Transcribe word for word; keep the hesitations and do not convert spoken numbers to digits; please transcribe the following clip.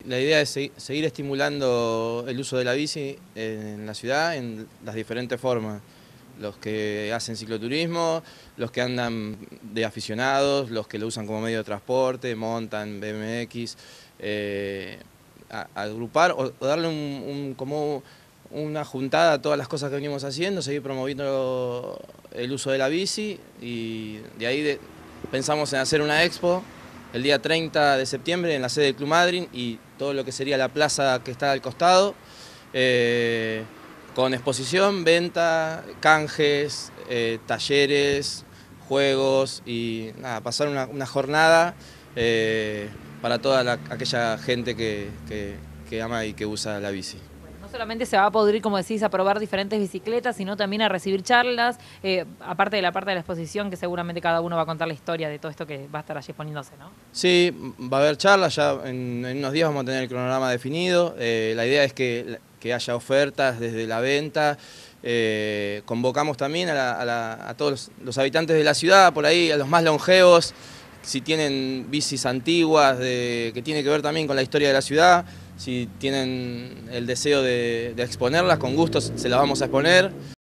La idea es seguir estimulando el uso de la bici en la ciudad en las diferentes formas. Los que hacen cicloturismo, los que andan de aficionados, los que lo usan como medio de transporte, montan B M X, eh, a, a agrupar o, o darle un, un, como una juntada a todas las cosas que venimos haciendo, seguir promoviendo el uso de la bici y de ahí de, pensamos en hacer una expo el día treinta de septiembre en la sede del Club Madryn y todo lo que sería la plaza que está al costado, eh, con exposición, venta, canjes, eh, talleres, juegos y nada, pasar una, una jornada eh, para toda la, aquella gente que, que, que ama y que usa la bici. No solamente se va a poder ir, como decís, a probar diferentes bicicletas, sino también a recibir charlas, eh, aparte de la parte de la exposición, que seguramente cada uno va a contar la historia de todo esto que va a estar allí exponiéndose, ¿no? Sí, va a haber charlas, ya en, en unos días vamos a tener el cronograma definido. Eh, la idea es que, que haya ofertas desde la venta. Eh, convocamos también a, la, a, la, a todos los, los habitantes de la ciudad, por ahí, a los más longevos, si tienen bicis antiguas, de, que tiene que ver también con la historia de la ciudad, si tienen el deseo de, de exponerlas, con gusto se las vamos a exponer.